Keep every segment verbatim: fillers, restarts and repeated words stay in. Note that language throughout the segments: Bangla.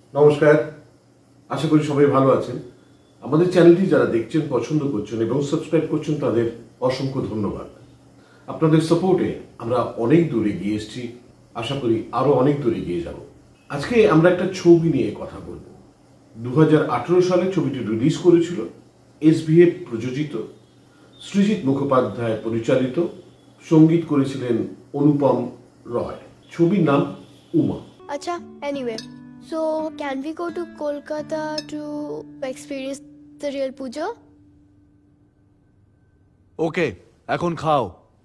নমস্কার, আশা করি সবাই ভালো আছেন। আমাদের চ্যানেলটি যারা দেখছেন, পছন্দ করছেন এবং সাবস্ক্রাইব করছেন তাদের অসংখ্য ধন্যবাদ। আপনাদের সাপোর্টে আমরা অনেক দূরে গিয়ে এসেছি, আশা করি আরও অনেক দূরে গিয়ে যাব। আজকে আমরা একটা ছবি নিয়ে কথা বলব। দু হাজার আঠেরো সালে ছবিটি রিলিজ করেছিল, এসভিএফ প্রযোজিত, সৃজিত মুখোপাধ্যায় পরিচালিত, সঙ্গীত করেছিলেন অনুপম রয়। ছবির নাম উমা। আচ্ছা, anyway, so can we go to Kolkata to experience the real pujo? Okay, এখন খাও।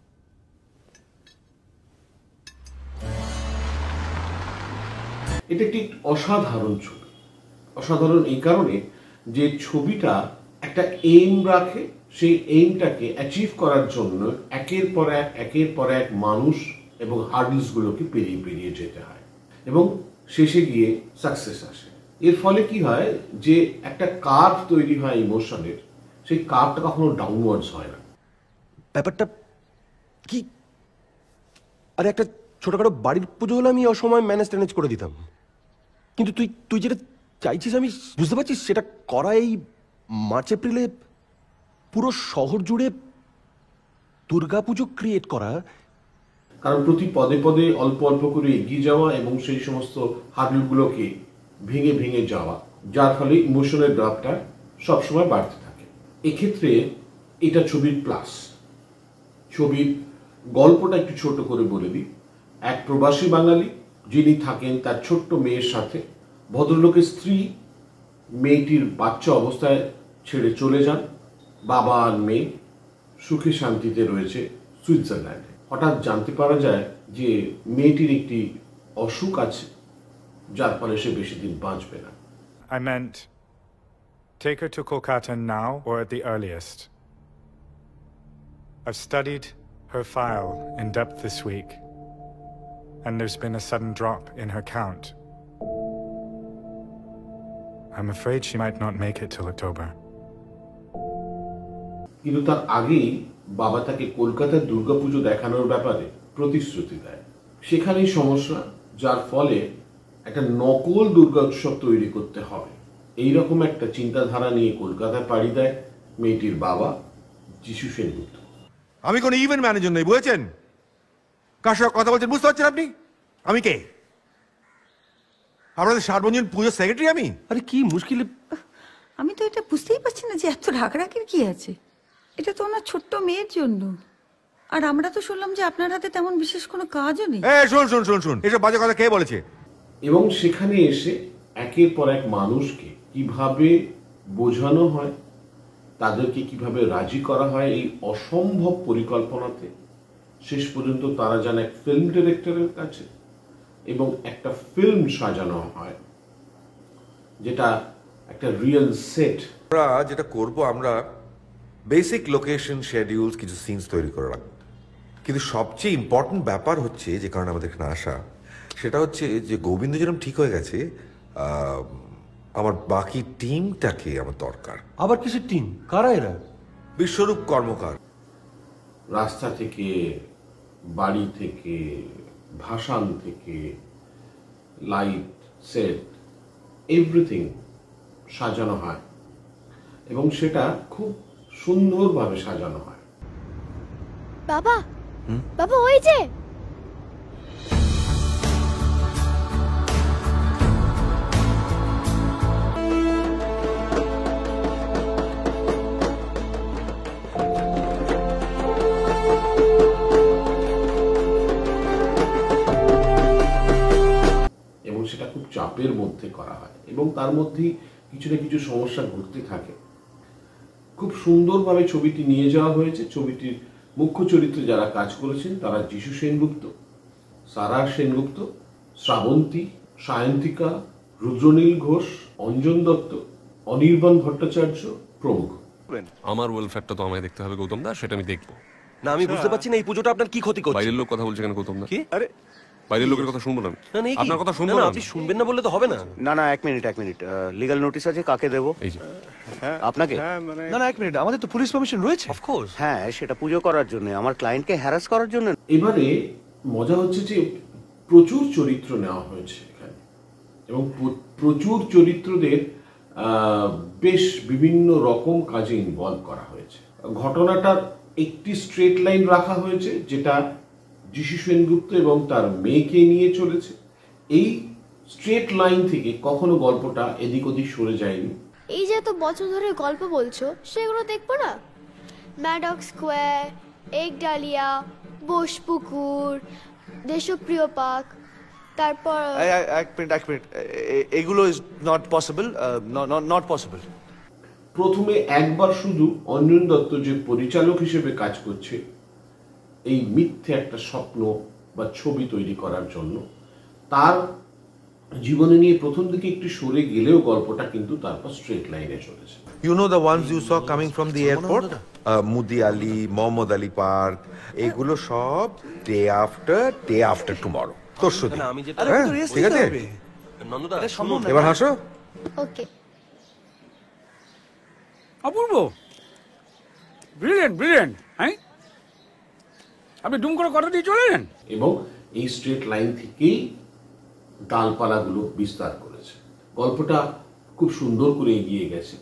এটা একটি অসাধারণ ছবি। অসাধারণ এই কারণে যে ছবিটা একটা এইম রাখে, সেই এইমটাকে অ্যাচিভ করার জন্য একের পর এক একের পর এক মানুষ এবং হার্ডলসগুলোকে পেরিয়ে পেরিয়ে যেতে হয় এবং শেষে গিয়ে সাকসেস আসে। এর ফলে কি হয় যে একটা কার্ভ তৈরি হয় ইমোশনের, সেই কার্ভটা কখনো ডাউনওয়ার্ডস হয় না। ব্যাপারটা কি, আরে একটা ছোটখাটো বাড়ির পুজো হলে আমি অসময় ম্যানেজ ট্যানেজ করে দিতাম, কিন্তু তুই তুই যেটা চাইছিস আমি বুঝতে পারছিস, সেটা করা এই মার্চ এপ্রিলে পুরো শহর জুড়ে দুর্গাপুজো ক্রিয়েট করা। কারণ প্রতি পদে পদে অল্প অল্প করে এগিয়ে যাওয়া এবং সেই সমস্ত হার্ডলগুলোকে ভেঙে ভেঙে যাওয়া, যার ফলে ইমোশনের গ্রাফটা সবসময় বাড়তে থাকে। এক্ষেত্রে এটা ছবির প্লাস। ছবির গল্পটা একটু ছোট করে বলে দিই। এক প্রবাসী বাঙালি যিনি থাকেন তার ছোট্ট মেয়ের সাথে, ভদ্রলোকের স্ত্রী মেয়েটির বাচ্চা অবস্থায় ছেড়ে চলে যান। বাবা আর মেয়ে সুখে শান্তিতে রয়েছে সুইজারল্যান্ডে। হঠাৎ জানতে পারা যায় যে মেয়েটির একটি অসুখ আছে, যার ফলে সে বেশি দিন বাঁচবে না। I meant, take her to Kolkata now or at the earliest. I've studied her file in depth this week, and there's been a sudden drop in her count. I'm afraid she might not make it till October. কিন্তু তার আগেই বাবা তাকে কলকাতার দুর্গাপুজো দেখানোর ব্যাপারে প্রতিশ্রুতি দেয়। সেখানেই সমস্যা, যার ফলে একটা নকল দুর্গা উৎসব তৈরি করতে হবে, এইরকম একটা চিন্তাধারা নিয়ে কলকাতায় পাড়ি দেয় মেয়েটির বাবা যিশু সেনগুপ্ত। আমি কোনো ইভেন্ট ম্যানেজার নই, বুঝেছেন? কার সঙ্গে কথা বলছেন বুঝতে পারছেন আপনি? আমি কে? আপনাদের সার্বজনীন পুজোর সেক্রেটারি আমি? আরে কি মুশকিল, আমি তো এটা বুঝতেই পারছি না যে এত রাগারাগির কি আছে। এটা তো ওনার ছোট্ট মেয়ের জন্য, আর আমরা তো শুনলাম যে আপনার হাতে তেমন বিশেষ কোনো কাজও নেই। এ শুন শুন শুন শুন এসব বাজে কথা কে বলেছে? এবং সেখানে এসে একের পর এক মানুষকে কিভাবে বোঝানো হয়, তাদেরকে কিভাবে রাজি করা হয় এই অসম্ভব পরিকল্পনাতে, শেষ পর্যন্ত তারা যান এক ফিল্ম ডিরেক্টরের কাছে এবং একটা ফিল্ম সাজানো হয়, যেটা একটা রিয়েল সেট। আমরা যেটা করব, আমরা বেসিক লোকেশন শেডিউলস কিছু সিনস তৈরি করে রাখবো, কিন্তু সবচেয়ে ইম্পর্টেন্ট ব্যাপার হচ্ছে, যে কারণে আমাদের এখানে আসা, সেটা হচ্ছে যে গোবিন্দ যেরকম ঠিক হয়ে গেছে, আমার বাকি টিমটাকে আমার দরকার। আবার কিসের টিম? কারা এরা? বিশ্বরূপ কর্মকার। রাস্তা থেকে, বাড়ি থেকে, ভাসান থেকে, লাইট, সেট, এভরিথিং সাজানো হয় এবং সেটা খুব সুন্দরভাবে সাজানো হয়। বাবা, বাবা ওই যে এবং সেটা খুব চাপের মধ্যে করা হয় এবং তার মধ্যেই কিছু না কিছু সমস্যা ঘটতে থাকে। খুব সুন্দরভাবে ছবিটি নিয়ে যাওয়া হয়েছে। ছবিটির মুখ্য চরিত্রে যারা কাজ করেছেন তারা যিশু সেনগুপ্ত, সারা সেনগুপ্ত, শ্রাবন্তী, সায়ন্তিকা, রুদ্রনীল ঘোষ, অঞ্জন দত্ত, অনির্বাণ ভট্টাচার্য প্রমুখ। আমার ওয়েলফেয়ারটা তো আমায় দেখতে হবে গৌতম দা, সেটা আমি দেখবো। না আমি বুঝতে পারছি না এই পুজোটা আপনার কি ক্ষতি করছে। বাইরের লোক কথা বলছে কেন গৌতম দা? কি? আরে বাইরের লোকের কথা শুনবো না আমি। না, না, এই কি? আপনার কথা শুনবো না, না না, আপনি শুনবেন না বললে তো হবে না। না না এক মিনিট এক মিনিট লিগ্যাল নোটিশ আছে, কাকে দেবো? এই যে আপনাকে? না না এক মিনিট, আমাদের তো পুলিশ পারমিশন রয়েছে। Of course. হ্যাঁ, সেটা পুজো করার জন্য, আমার ক্লায়েন্টকে হ্যারাস করার জন্য। এবারে মজা হচ্ছে যে প্রচুর চরিত্র নেওয়া হয়েছে এখানে এবং প্রচুর চরিত্রদের বেশ বিভিন্ন রকম কাজে ইনভলভ করা হয়েছে। ঘটনাটার একটি স্ট্রেট লাইন রাখা হয়েছে, যেটা যিশু সেনগুপ্ত এবং তার মেয়েকে নিয়ে চলেছে। এই স্ট্রেট লাইন থেকে কখনো গল্পটা এদিক ওদিক সরে যায়নি। এই যে এত বছর ধরে গল্প বলছো, সেগুলো দেখবো না? Maddox square, Ekdalia, Bosepukur, Deshapriya park, তারপর এক মিনিট এক মিনিট এগুলো is not possible, not possible. প্রথমে একবার শুধু অঞ্জন দত্ত যে পরিচালক হিসেবে কাজ করছে এই মিথ্যে একটা স্বপ্ন বা ছবি তৈরি করার জন্য, তার জীবনে নিয়ে প্রথম দিকে একটু সরে গেলেও গল্পটা কিন্তু তারপর স্ট্রেট লাইনে চলেছে। You know the once you saw coming from the airport, Mudiali, Mohammad Ali park, এগুলো সব day after day after tomorrow. তোর শুধু আমি যেটা হ্যাঁ, ঠিক আছে নন্দদা, এবার হাসো। ওকে। অপূর্ব, ব্রিলিয়েন্ট ব্রিলিয়েন্ট। হ্যাঁ, আপনি ডুম করে কথা দিয়ে চলে এলেন। এবং এই স্ট্রেট লাইন থেকেই ডালপালাগুলো বিস্তার করেছে। গল্পটা খুব সুন্দর করে এগিয়ে গেছে।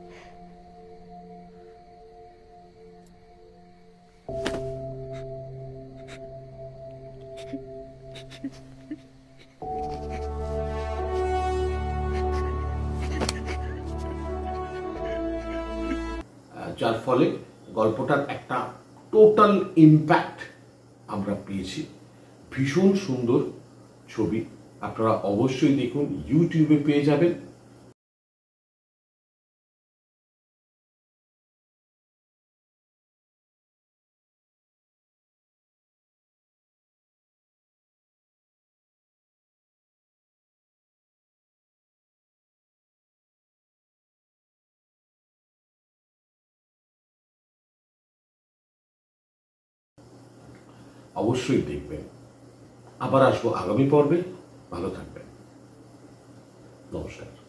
যার ফলে গল্পটার একটা টোটাল ইম্প্যাক্ট আমরা পেয়েছি। ভীষণ সুন্দর ছবি, আপনারা অবশ্যই দেখুন, ইউটিউবে পেয়ে যাবেন। অবশ্যই দেখবেন। আবার আসবো আগামী পর্বে। ভালো থাকবেন। নমস্কার।